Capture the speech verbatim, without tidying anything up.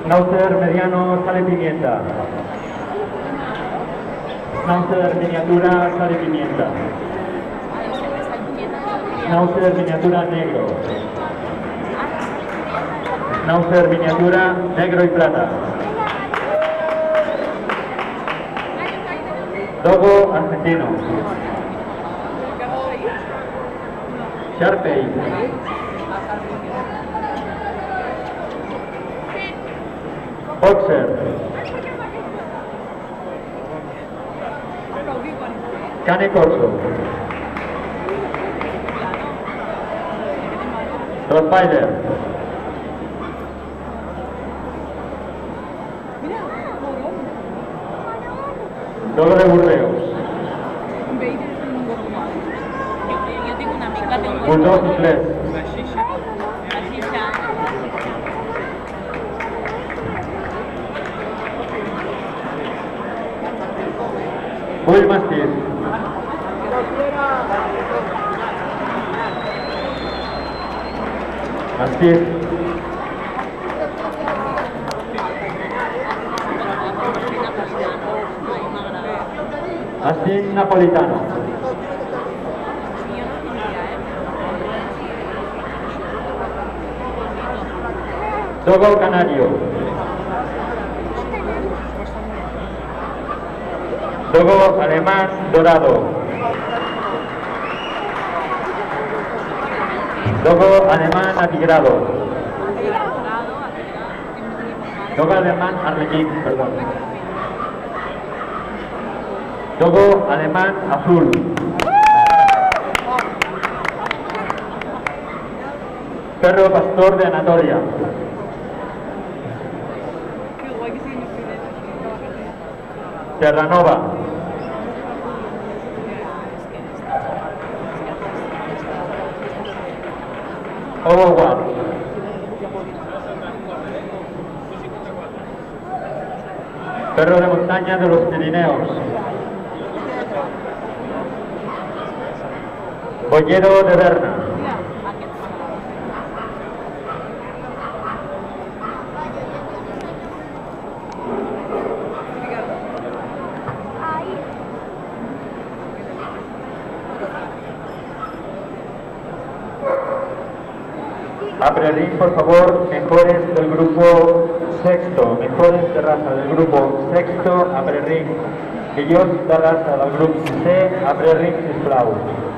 Schnauzer mediano, sale pimienta. Schnauzer miniatura, sale pimienta. Schnauzer miniatura negro. Schnauzer miniatura negro y plata. Dogo argentino. Sharpei. Boxer. Cane corso. Rottweiler. Dogo de Burdeos. Bulldog inglés. Bull Mastiff. Mastiff. Mastiff napolitano. Dogo canario. Dogo alemán dorado. Dogo alemán atigrado. Dogo alemán arlequín, perdón. Dogo alemán azul. Perro pastor de Anatolia. Terranova. Overwatch. Perro de montaña de los Pirineos. Boyero de Berna. Aprerín, por favor, mejores del grupo sexto, mejores de raza del grupo sexto, Aprerín. Millors de raza del grup C, Aprerín, sisplau.